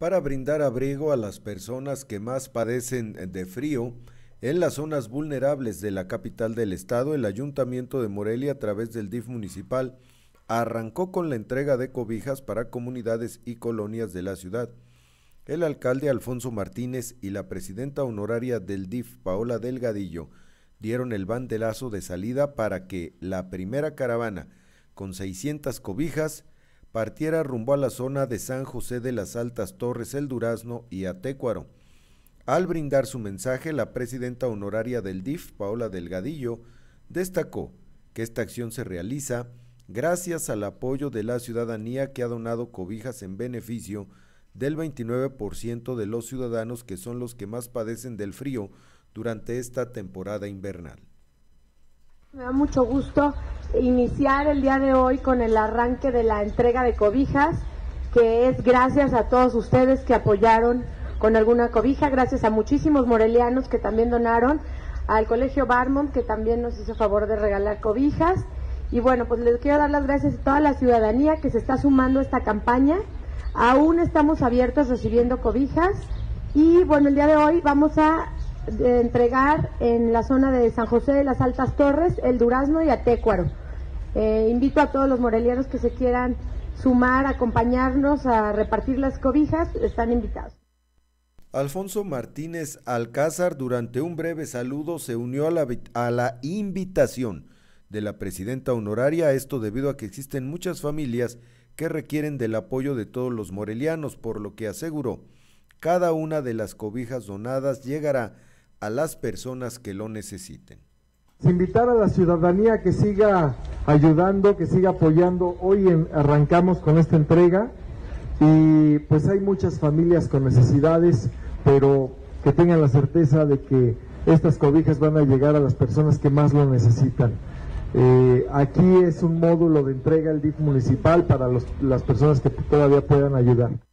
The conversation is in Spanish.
para brindar abrigo a las personas que más padecen de frío. En las zonas vulnerables de la capital del estado, el Ayuntamiento de Morelia, a través del DIF municipal, arrancó con la entrega de cobijas para comunidades y colonias de la ciudad. El alcalde Alfonso Martínez y la presidenta honoraria del DIF, Paola Delgadillo, dieron el banderazo de salida para que la primera caravana, con 600 cobijas, partiera rumbo a la zona de San José de las Altas Torres, El Durazno y Atécuaro. Al brindar su mensaje, la presidenta honoraria del DIF, Paola Delgadillo, destacó que esta acción se realiza gracias al apoyo de la ciudadanía, que ha donado cobijas en beneficio del 29% de los ciudadanos, que son los que más padecen del frío durante esta temporada invernal. Me da mucho gusto iniciar el día de hoy con el arranque de la entrega de cobijas, que es gracias a todos ustedes que apoyaron con alguna cobija, gracias a muchísimos morelianos que también donaron, al Colegio Barmont, que también nos hizo favor de regalar cobijas. Y bueno, pues les quiero dar las gracias a toda la ciudadanía que se está sumando a esta campaña. Aún estamos abiertos recibiendo cobijas y bueno, el día de hoy vamos a entregar en la zona de San José de las Altas Torres, El Durazno y Atécuaro. Invito a todos los morelianos que se quieran sumar, acompañarnos a repartir las cobijas, están invitados. Alfonso Martínez Alcázar, durante un breve saludo, se unió a la invitación de la presidenta honoraria, esto debido a que existen muchas familias que requieren del apoyo de todos los morelianos, por lo que aseguró, cada una de las cobijas donadas llegará a las personas que lo necesiten. Invitar a la ciudadanía que siga ayudando, que siga apoyando. Hoy arrancamos con esta entrega y pues hay muchas familias con necesidades, pero que tengan la certeza de que estas cobijas van a llegar a las personas que más lo necesitan. Aquí es un módulo de entrega del DIF municipal para las personas que todavía puedan ayudar.